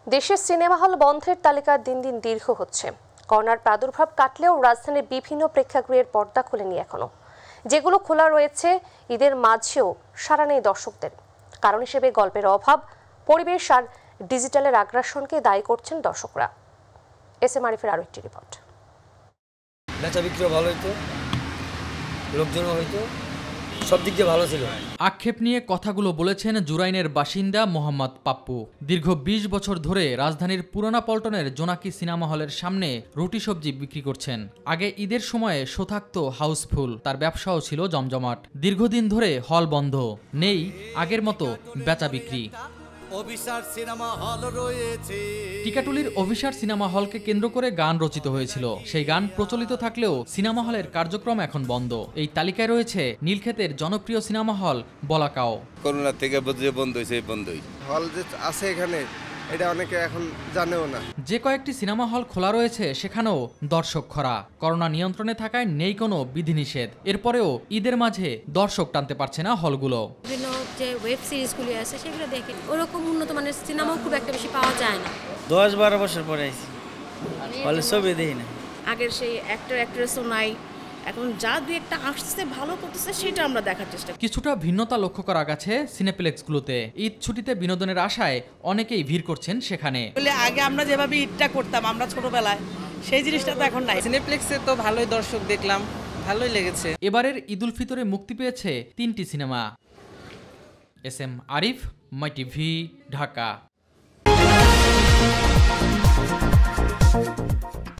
দেশের cinema hall বন্ধের তালিকা দিন দিন দীর্ঘ হচ্ছে। করোনার প্রাদুর্ভাব কাটলেও রাজধানীর বিভিন্ন প্রেক্ষাগৃহের পর্দা খোলেনি এখনো। যেগুলো খোলা রয়েছে ঈদের মাঝেও সাড়া নেই দর্শকদের। কারণ হিসেবে গল্পের অভাব, পরিবেশ আর ডিজিটালের আগ্রাসনকে দায়ী করছেন দর্শকরা। এসএম আরিফের আরও একটি রিপোর্ট। বেচা বিক্রিও ভালো হইতো, লোকজনও হইতো, সব দিক দিয়ে ভালো ছিল। আক্ষেপ নিয়ে কথাগুলো বলেছেন জুরাইনের বাসিন্দা মোহাম্মদ পাপ্পু। দীর্ঘ ২০ বছর ধরে রাজধানীর পুরানা পল্টনের জোনাকি সিনেমা হলের সামনে রুটি সবজি বিক্রি করছেন। আগে ঈদের সময়ে শো থাকতো হাউসফুল, তার ব্যবসাও ছিল জমজমাট। দীর্ঘদিন ধরে হল বন্ধ, নেই আগের মতো বেচা বিক্রি। টিকাটুলির অভিসার সিনেমা হলকে কেন্দ্র করে গান রচিত হয়েছিল। সেই গান প্রচলিত থাকলেও সিনেমা হলের কার্যক্রম এখন বন্ধ। এই তালিকায় রয়েছে নীলক্ষেতের জনপ্রিয় সিনেমা হল বলাকাও। করোনা থেকে বন্ধ হয়েছে, বন্ধই হল যে আছে এখানে, এটা অনেকে এখন জানেও না। যে কয়েকটি সিনেমা হল খোলা রয়েছে সেখানেও দর্শক খরা। করোনা নিয়ন্ত্রণে থাকায় নেই কোনো বিধিনিষেধ। এরপরেও ঈদের মাঝে দর্শক টানতে পারছে না হলগুলো। বিভিন্ন যে ওয়েব সিরিজগুলি আছে সেগুলো দেখে ওরকম উন্নত মানের সিনেমাও খুব একটা বেশি পাওয়া যায় না। 10-12 বছর পরে আইছি, হলে ছবি দেখি না। আগের সেই অ্যাক্টর অ্যাক্ট্রেসও নাই। এখন যা দুই একটা আসছে ভালো করতেছে সেটা আমরা দেখার চেষ্টা করি। কিছুটা ভিন্নতা লক্ষ্য করা গেছে সিনেপ্লেক্সগুলোতে। ঈদ ছুটিতে বিনোদনের আশায় অনেকেই ভিড় করছেন সেখানে। আগে আমরা যেভাবে ঈদটা করতাম আমরা ছোটবেলায়, সেই জিনিসটা তো এখন নাই। সিনেপ্লেক্সে তো ভালোই দর্শক দেখলাম, ভালোই লেগেছে। এবারের ঈদুল ফিতরে মুক্তি পেয়েছে 3টি সিনেমা। SM Arif, My TV, Dhaka.